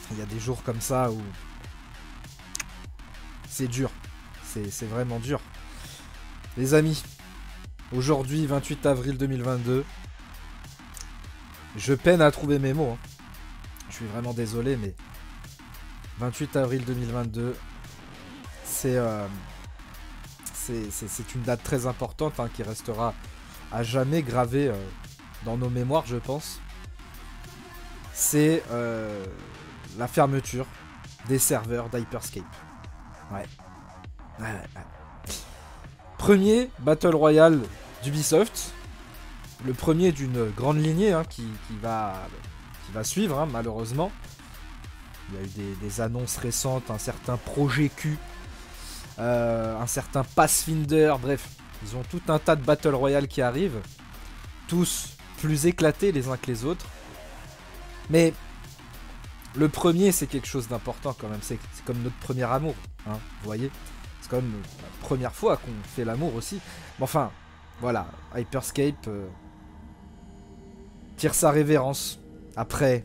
Il y a des jours comme ça où c'est dur. C'est vraiment dur. Les amis, aujourd'hui, 28 avril 2022, je peine à trouver mes mots. Hein. Je suis vraiment désolé, mais 28 avril 2022, c'est une date très importante hein, qui restera à jamais gravée dans nos mémoires, je pense. C'est la fermeture des serveurs d'Hyperscape. Ouais. Premier Battle Royale d'Ubisoft. Le premier d'une grande lignée hein, qui va suivre, hein, malheureusement. Il y a eu des annonces récentes, un certain Projet Q, un certain Pathfinder, bref. Ils ont tout un tas de Battle Royale qui arrivent. Tous plus éclatés les uns que les autres. Mais le premier, c'est quelque chose d'important quand même. C'est comme notre premier amour, hein, vous voyez. C'est quand même la première fois qu'on fait l'amour aussi. Mais enfin, voilà, Hyperscape tire sa révérence après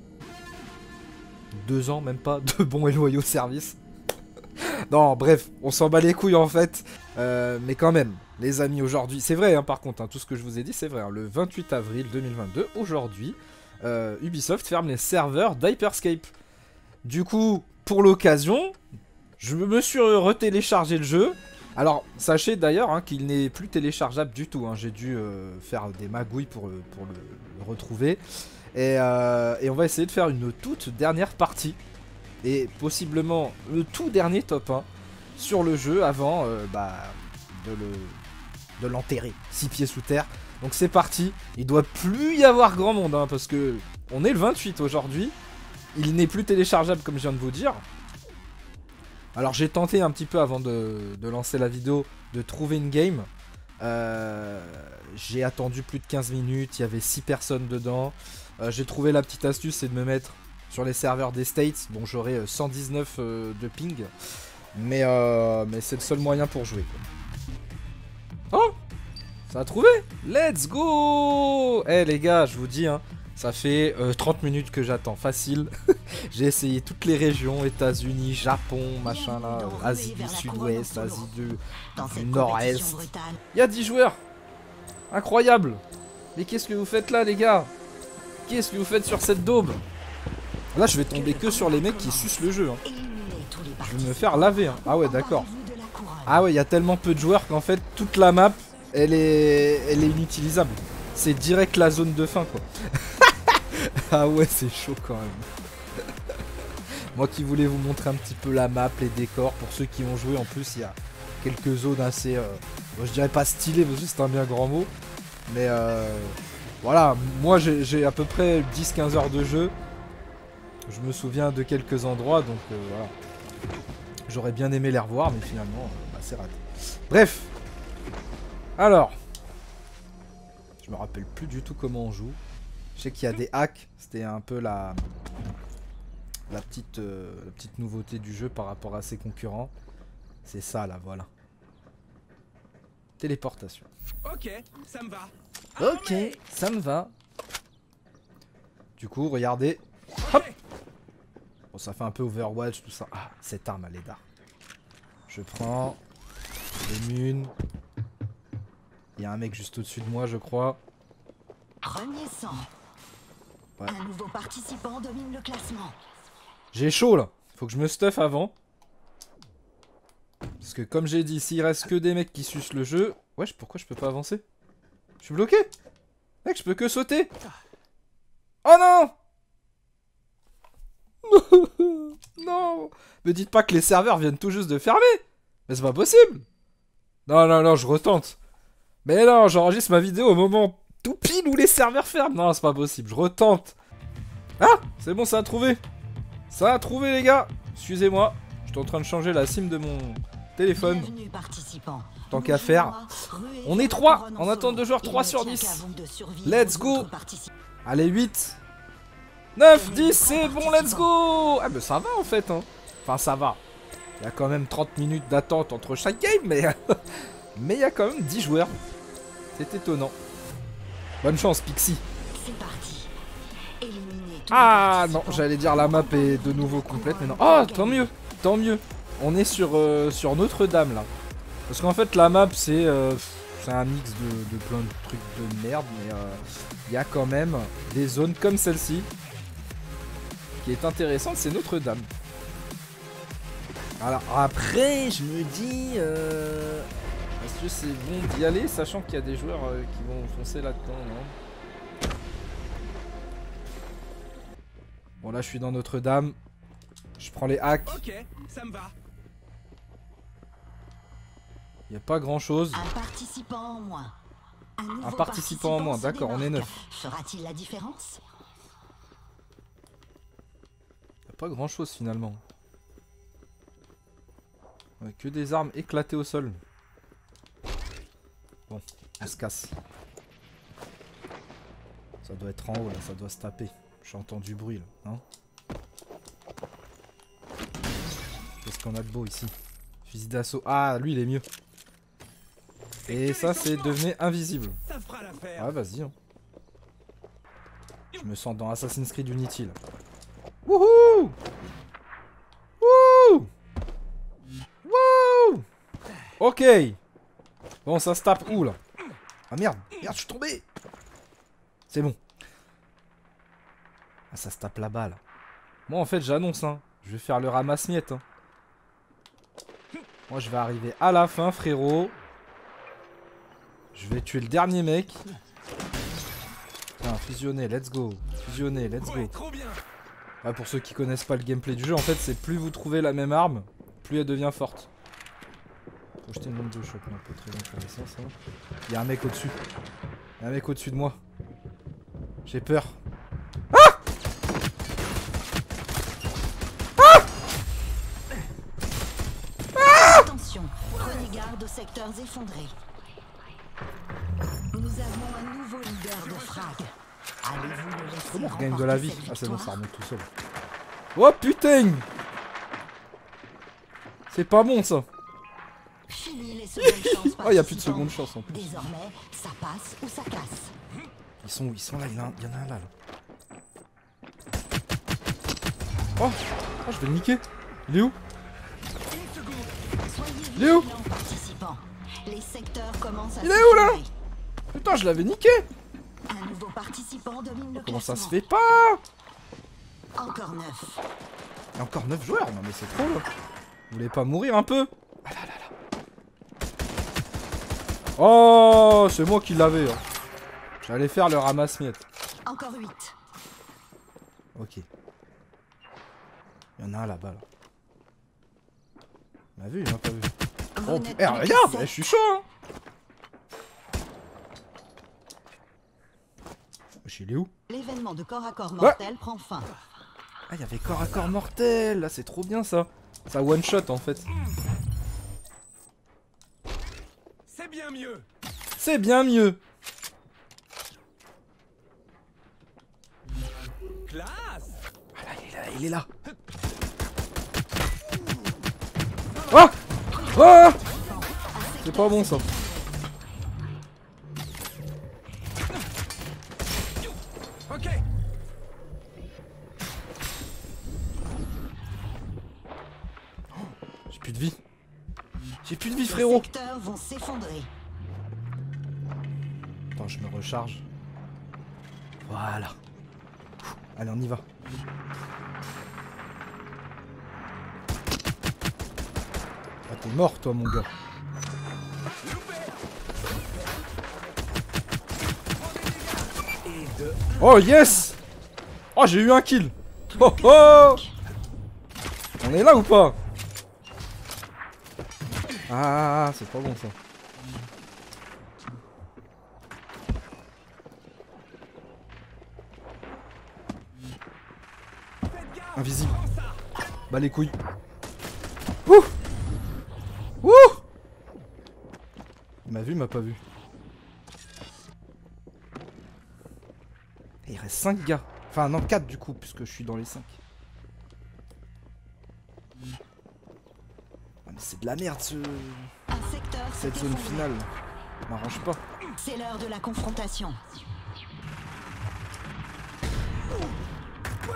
2 ans, même pas, de bons et loyaux services. Non, bref, on s'en bat les couilles en fait. Mais quand même, les amis, aujourd'hui, c'est vrai, hein, par contre, hein, tout ce que je vous ai dit, c'est vrai. Hein, le 28 avril 2022, aujourd'hui, Ubisoft ferme les serveurs d'Hyperscape. Du coup, pour l'occasion, je me suis retéléchargé le jeu. Alors, sachez d'ailleurs hein, qu'il n'est plus téléchargeable du tout. Hein. J'ai dû faire des magouilles pour le retrouver. Et on va essayer de faire une toute dernière partie. Et possiblement le tout dernier top 1 sur le jeu avant de l'enterrer 6 pieds sous terre. Donc c'est parti. Il doit plus y avoir grand monde hein, parce que on est le 28 aujourd'hui. Il n'est plus téléchargeable comme je viens de vous dire. Alors j'ai tenté un petit peu avant de lancer la vidéo de trouver une game. J'ai attendu plus de 15 minutes, il y avait 6 personnes dedans. J'ai trouvé la petite astuce, c'est de me mettre sur les serveurs des States. Bon, j'aurai 119 de ping. Mais c'est le seul moyen pour jouer. Oh, ça a trouvé. Let's go. Eh les gars, je vous dis, hein, ça fait 30 minutes que j'attends, facile. J'ai essayé toutes les régions, États-Unis, Japon, machin là, Asie du Sud-Ouest, Asie du Nord-Est. Il y a 10 joueurs. Incroyable. Mais qu'est-ce que vous faites là les gars? Qu'est-ce que vous faites sur cette daube? Là je vais tomber que sur les mecs qui sucent le jeu. Hein. Je vais me faire laver. Hein. Ah ouais d'accord. Ah ouais il y a tellement peu de joueurs qu'en fait toute la map elle est inutilisable. C'est direct la zone de fin quoi. Ah ouais c'est chaud quand même. Moi qui voulais vous montrer un petit peu la map, les décors. Pour ceux qui ont joué en plus il y a quelques zones assez... je dirais pas stylées parce que c'est un bien grand mot. Mais voilà, moi j'ai à peu près 10-15 heures de jeu. Je me souviens de quelques endroits, donc voilà. J'aurais bien aimé les revoir, mais finalement, c'est raté. Bref. Alors. Je me rappelle plus du tout comment on joue. Je sais qu'il y a des hacks. C'était un peu la petite nouveauté du jeu par rapport à ses concurrents. C'est ça, là, voilà. Téléportation. Ok, ça me va. Ok, ça me va. Du coup, regardez. Hop. Bon, ça fait un peu Overwatch, tout ça. Ah, cette arme, elle est d'art. Je prends les munes. Il y a un mec juste au-dessus de moi, je crois. Premier sang. Ouais. Un nouveau participant domine le classement. J'ai chaud, là. Faut que je me stuff avant. Parce que comme j'ai dit, s'il reste que des mecs qui sucent le jeu... Wesh, pourquoi je peux pas avancer? Je suis bloqué. Mec, je peux que sauter. Oh non. Non. Me dites pas que les serveurs viennent tout juste de fermer. Mais c'est pas possible. Non, non, non, je retente. Mais non, j'enregistre ma vidéo au moment tout pile où les serveurs ferment. Non, c'est pas possible, je retente. Ah, c'est bon, ça a trouvé. Ça a trouvé, les gars. Excusez-moi, je suis en train de changer la SIM de mon téléphone. Bienvenue, participant. Tant qu'à faire. On est 3. En attente de joueurs 3 sur 10. Let's go. Allez, 8. 9, 10, c'est bon, let's go. Ah, mais ça va en fait. Hein. Enfin, ça va. Il y a quand même 30 minutes d'attente entre chaque game, mais mais il y a quand même 10 joueurs. C'est étonnant. Bonne chance, Pixie. C'est parti. Éliminez Ah non, j'allais dire la map est de nouveau complète, mais non. Oh, tant mieux, tant mieux. On est sur Notre-Dame là. Parce qu'en fait la map c'est un mix de plein de trucs de merde, mais il y a quand même des zones comme celle-ci qui est intéressante, c'est Notre-Dame. Alors après je me dis est-ce que c'est bon d'y aller, sachant qu'il y a des joueurs qui vont foncer là-dedans, non? Bon là je suis dans Notre-Dame. Je prends les hacks. Ok, ça me va. Il n'y a pas grand chose. Un participant en moins. Un participant en moins, d'accord, on est 9. Fera-t-il la différence? Il n'y a pas grand chose finalement. Ouais, que des armes éclatées au sol. Bon, on se casse. Ça doit être en haut là, ça doit se taper. J'entends du bruit là, hein. Qu'est-ce qu'on a de beau ici? Fusil d'assaut. Ah, lui il est mieux. Et ça c'est devenu invisible. Ça fera l'affaire. Ouais, vas-y. Hein. Je me sens dans Assassin's Creed Unity là. Wouhou! Wouh! Wouh! Ok! Bon, ça se tape où là? Ah merde! Merde, je suis tombé! C'est bon. Ah, ça se tape là-bas là. Moi en fait, j'annonce, hein. Je vais faire le ramasse-miettes. Hein. Moi, je vais arriver à la fin, frérot. Je vais tuer le dernier mec. Tiens, fusionner, let's go. Fusionner, let's go. Ouais, trop bien. Ah, pour ceux qui connaissent pas le gameplay du jeu, en fait, c'est plus vous trouvez la même arme, plus elle devient forte. Faut jeter une bombe de choc, non, pas très intéressant ça. Il y a un mec au-dessus. Il y a un mec au-dessus de moi. J'ai peur. Attention, prenez garde aux secteurs effondrés. Nous avons un nouveau leader de frag. Allez-vous le laisser Comment on regagne de la vie? remporter cette Ah, c'est bon, victoire? ça remonte tout seul. Oh putain! C'est pas bon ça. Fini les secondes chances. Oh, il y a plus de participants. seconde chance en plus. Désormais, ça passe ou ça casse. Ils sont où? Ils sont là, il y en a un là. Oh! Oh, je vais le niquer. Il est où? Soyez Il est où? vigilants, participants. Les secteurs commencent à Il est où, là? s'effondrer. Putain, je l'avais niqué! Un nouveau participant domine le Comment ça se classement. fait pas? Encore 9. Il y a encore 9 joueurs? Non mais c'est trop là. Vous voulez pas mourir un peu? Ah là là là. Oh, c'est moi qui l'avais. Hein. J'allais faire le ramasse-miettes. Encore 8. Ok. Il y en a un là-bas là. Il m'a vu, il m'a pas vu. Vous Oh, n'êtes eh, plus que regarde, 7. je suis chaud hein. Il est où? L'événement de corps à corps mortel prend fin. Ah, il y avait corps à corps mortel. Là, c'est trop bien ça. Ça one shot en fait. C'est bien mieux. C'est bien mieux. Classe. Ah là, il est là, il est là. Ah! Ah! C'est pas bon ça. Ok. J'ai plus de vie. J'ai plus de vie Les frérot. secteurs vont s'effondrer. Attends, je me recharge. Voilà. Allez, on y va. Ah, t'es mort toi mon gars. Oh yes! Oh, j'ai eu un kill. Oh oh! On est là ou pas? Ah, c'est pas bon ça. Invisible. Bah les couilles. Ouh! Ouh! Il m'a vu, il m'a pas vu. Et il reste 5 gars. Enfin non, 4 du coup, puisque je suis dans les 5. Ah mais c'est de la merde ce... Un secteur s'est cette zone effondré. finale. M'arrange pas. C'est l'heure de la confrontation.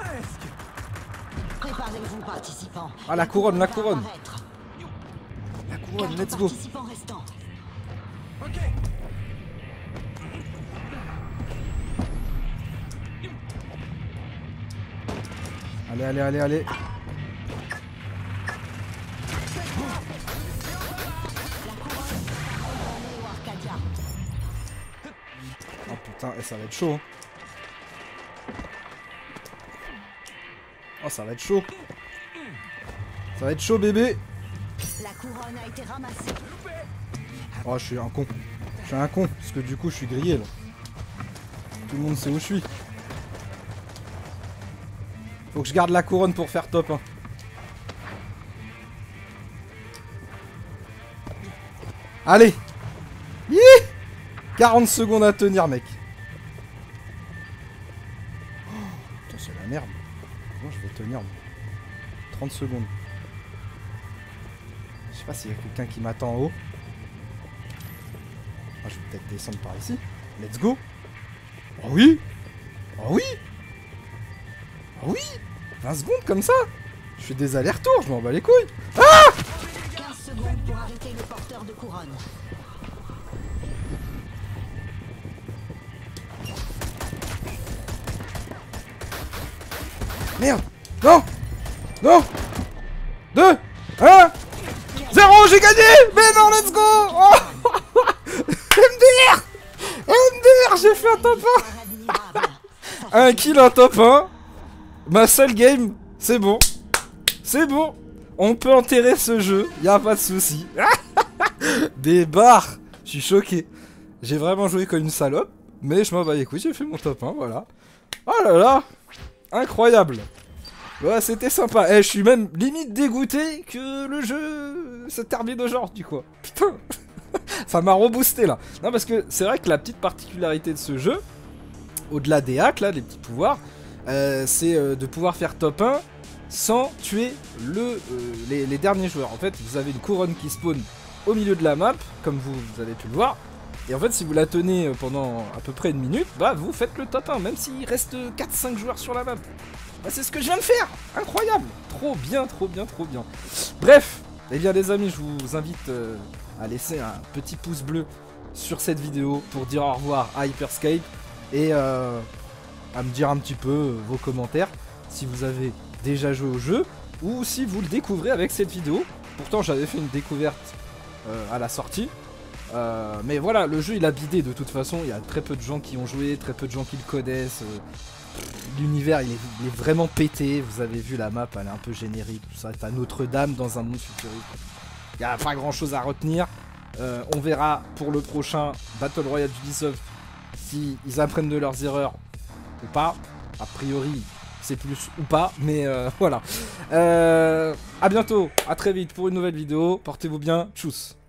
Préparez-vous, participants. Ah, la couronne, la couronne. Apparaître. La couronne, 4 let's go. participants restants. Ok. Allez, allez, allez, allez. Néo Arcadia. Oh putain, et ça va être chaud. Hein. Oh, ça va être chaud. Ça va être chaud, bébé. La couronne a été ramassée. Oh, je suis un con. Je suis un con, parce que du coup, je suis grillé, là. Tout le monde sait où je suis. Faut que je garde la couronne pour faire top 1. Allez. Hi 40 secondes à tenir, mec. Oh, putain, c'est la merde. Comment je vais tenir, moi 30 secondes. Je sais pas s'il y a quelqu'un qui m'attend en haut. Ah, je vais peut-être descendre par ici. Let's go. Oh oui. Oh oui. Oh oui. 20 secondes comme ça. Je fais des allers-retours, je m'en bats les couilles. 15 secondes pour arrêter le porteur de couronne. Merde. Non. Non. 2, 1, 0, j'ai gagné. Mais non, let's go. Oh. MDR. MDR, j'ai fait un top 1. Un kill, un top 1. Ma seule game, c'est bon. C'est bon. On peut enterrer ce jeu, y a pas de souci. Des barres. Je suis choqué. J'ai vraiment joué comme une salope. Mais je m'en bats les couilles, j'ai fait mon top 1, voilà. Oh là là. Incroyable. Ouais, c'était sympa. Eh, je suis même limite dégoûté que le jeu se termine aujourd'hui, quoi. Putain. Ça m'a reboosté, là. Non, parce que c'est vrai que la petite particularité de ce jeu, au-delà des hacks, là, des petits pouvoirs, c'est de pouvoir faire top 1 sans tuer les derniers joueurs. En fait, vous avez une couronne qui spawn au milieu de la map, comme vous avez pu le voir. Et en fait, si vous la tenez pendant à peu près une minute, bah vous faites le top 1, même s'il reste 4-5 joueurs sur la map. Bah, c'est ce que je viens de faire. Incroyable. Trop bien, trop bien, trop bien. Bref, eh bien les amis, je vous invite à laisser un petit pouce bleu sur cette vidéo pour dire au revoir à Hyperscape et à me dire un petit peu vos commentaires si vous avez déjà joué au jeu ou si vous le découvrez avec cette vidéo. Pourtant j'avais fait une découverte à la sortie, mais voilà, le jeu il a bidé de toute façon, il y a très peu de gens qui ont joué, très peu de gens qui le connaissent. L'univers il est vraiment pété, vous avez vu la map, elle est un peu générique, tout ça, t'as Notre-Dame dans un monde futuriste. Il n'y a pas grand chose à retenir. On verra pour le prochain Battle Royale d'Ubisoft si ils apprennent de leurs erreurs ou pas. A priori c'est plus ou pas, mais voilà. À bientôt, à très vite pour une nouvelle vidéo, portez-vous bien, tchuss.